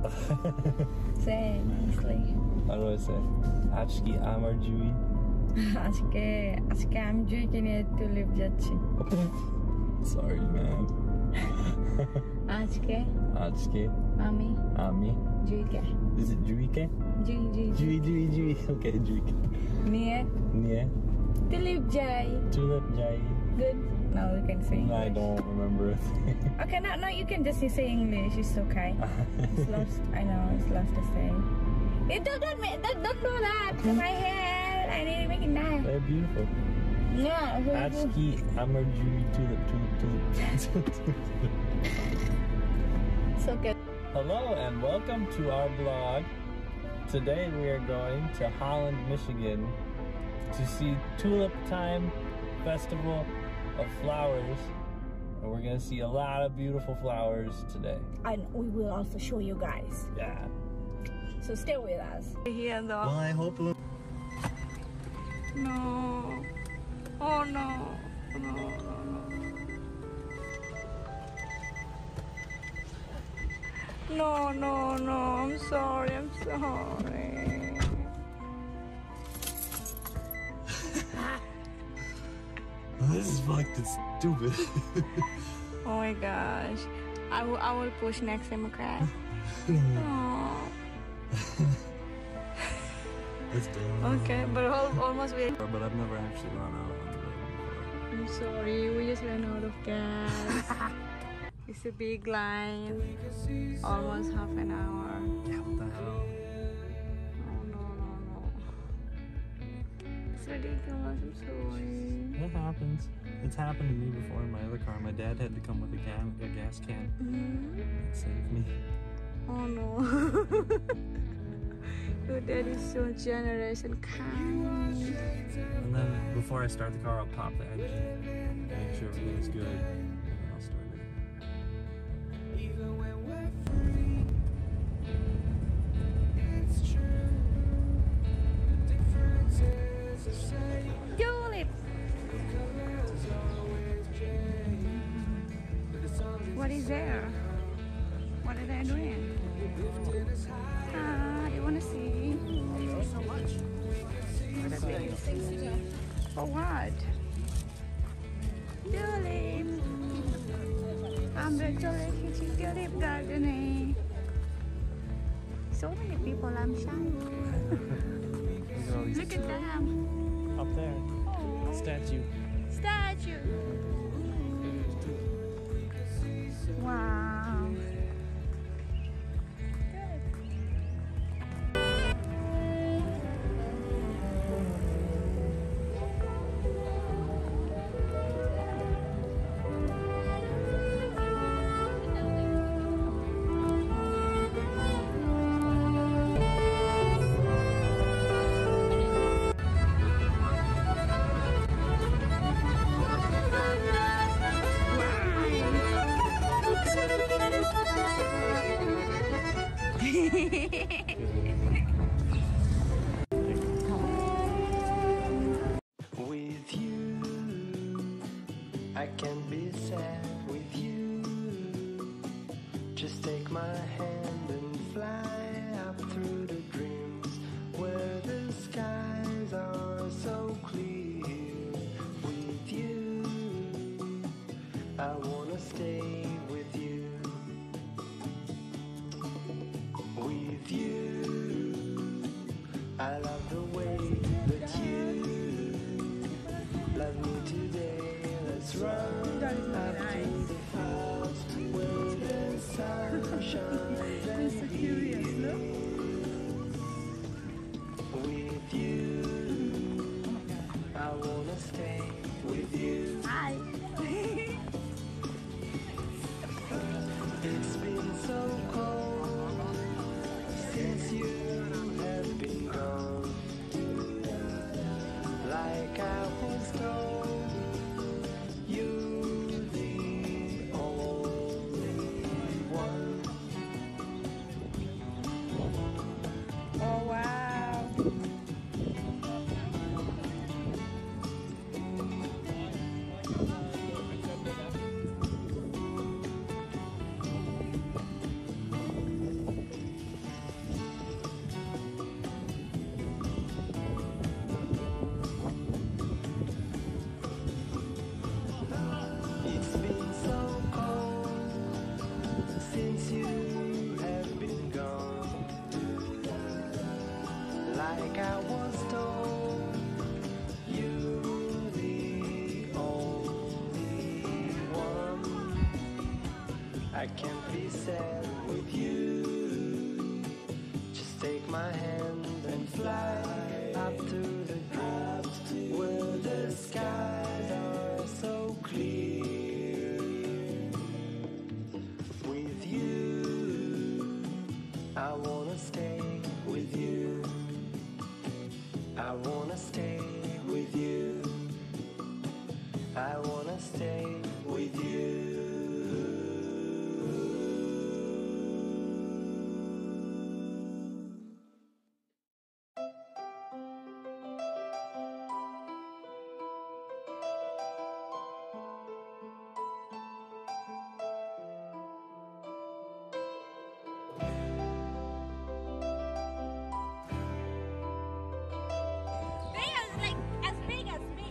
Say nicely. How do I say? Achki amar jui. আজকে আমি জুইকে নিয়ে টুলিপ যাচ্ছি। Sorry, man. আজকে আমি জুইকে। Is it Juike? Jui. Okay, Juike. নিয়ে টুলিপ যাই। Tulip jai. Good. Now we can say English. I don't remember a thing. Okay, no, you can just say English. It's okay. It's lost. I know it's lost to say. Don't do that. My hair. I need to make it nice. They're beautiful. Yeah. Achki amar jui tulip. It's okay. Hello and welcome to our blog. Today we are going to Holland, Michigan to see Tulip Time Festival of Flowers. And we're going to see a lot of beautiful flowers today. And we will also show you guys. Yeah. So stay with us. Here though. Well, I hope... No. Oh no. No. I'm sorry. This is fucking stupid. Oh my gosh. I will push next time, okay? Oh. It's done. Okay, but almost we. But I've never actually run out on the road before. I'm sorry, we just ran out of gas. It's a big line. Almost half an hour. Yeah, what the hell? Oh no. It's ridiculous, I'm sorry. It happens. It's happened to me before in my other car. My dad had to come with a gas can. It saved me. Oh no. Your dad is so generous and kind. And then before I start the car, I'll pop the engine, make sure everything's good, and then I'll start it. Even when we're free, it's true. The difference is the same. Tulip! The colors always change. But the song is What is there? What are they doing? lifted us high. You wanna see? So much. What are they? For what? Tulip! Congratulations in Tulip Gardening. So many people, I'm shy. Look at them. Up there. Statue. Wow. With you, I can be sad with you. Just take my hand and fly up through the dreams where the skies are so clear. With you, I wanna stay with you. With you, I love the way that you love me today. Let's run up to the clouds where the sun shines and heals. With you, I wanna stay with you. Hi. It's been so cold since you have been gone. Like I was told, you're the only one. Oh wow. you have been gone. Like I was told, you're the only one. I can't be sad with you. Just take my hand and fly up to the clouds where the skies are so clear. With you, I wanna stay with you. I wanna stay with you. I wanna stay with you. They are like as big as me.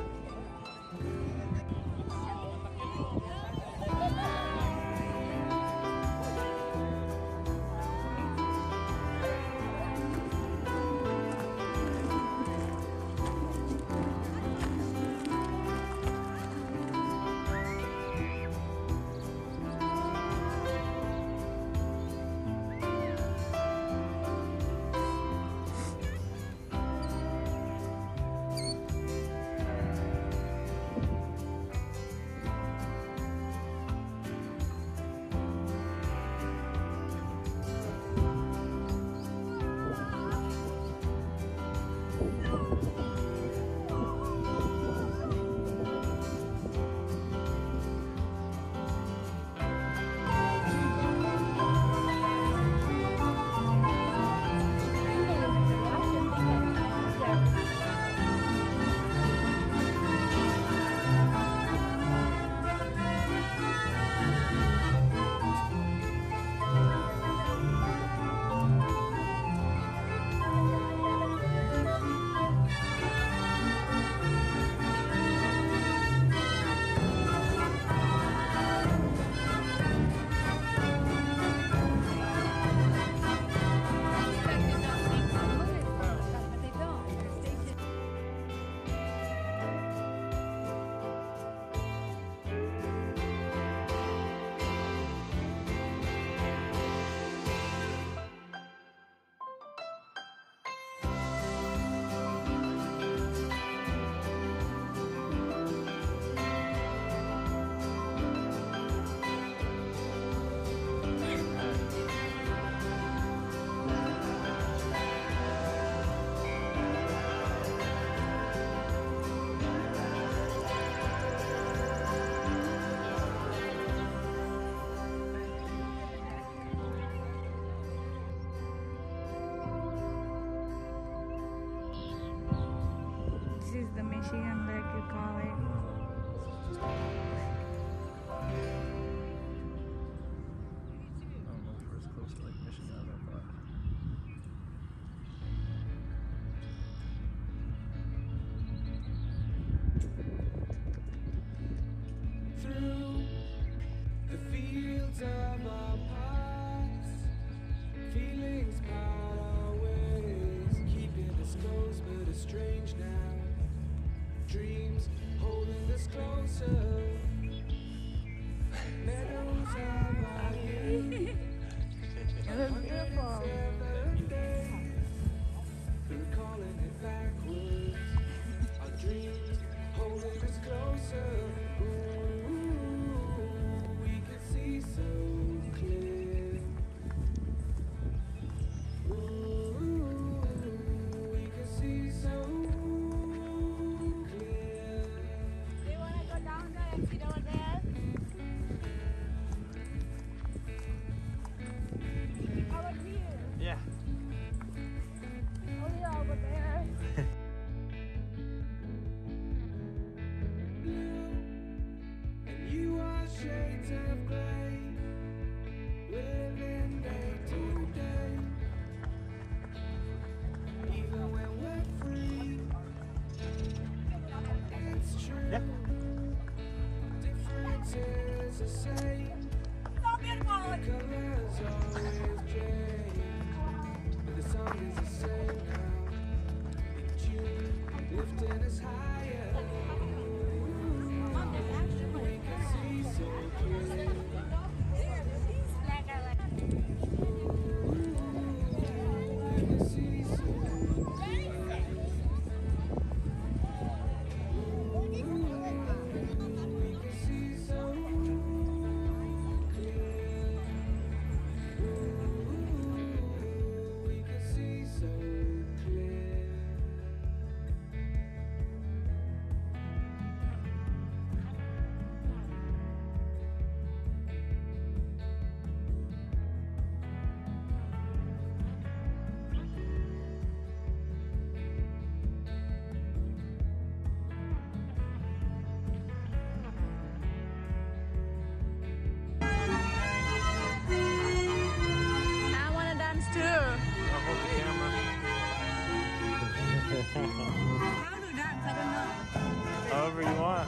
This is the Michigan Lake, you call it. I don't know if we're as close to Lake Michigan as I thought. Through the fields of our past, feelings part our ways, keeping us close but estranged now. Dreams always change, but the song is the same now. The tune lifting us higher. We can see so clearly. We can see so I want to dance too. I'll hold the camera. How to dance? I don't know. However you want.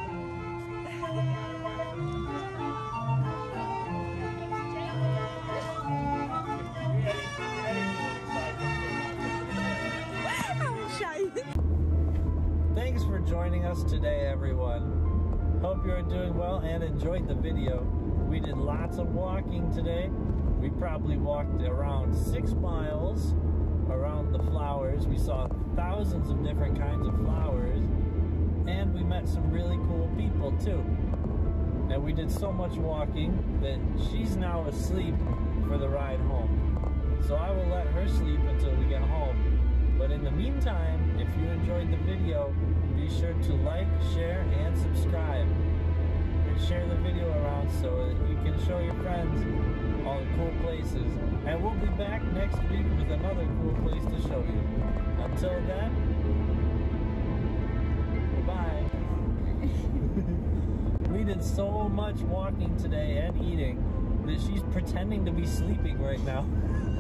I'm shy. Thanks for joining us today, everyone. Hope you're doing well and enjoyed the video. We did lots of walking today. We probably walked around 6 miles around the flowers. We saw thousands of different kinds of flowers, and we met some really cool people too. And we did so much walking that she's now asleep for the ride home. So I will let her sleep until we get home. But in the meantime, if you enjoyed the video, be sure to like, share, and subscribe. And share the video around so that you can show your friends all the cool places. And we'll be back next week with another cool place to show you. Until then, bye. We did so much walking today and eating that she's pretending to be sleeping right now.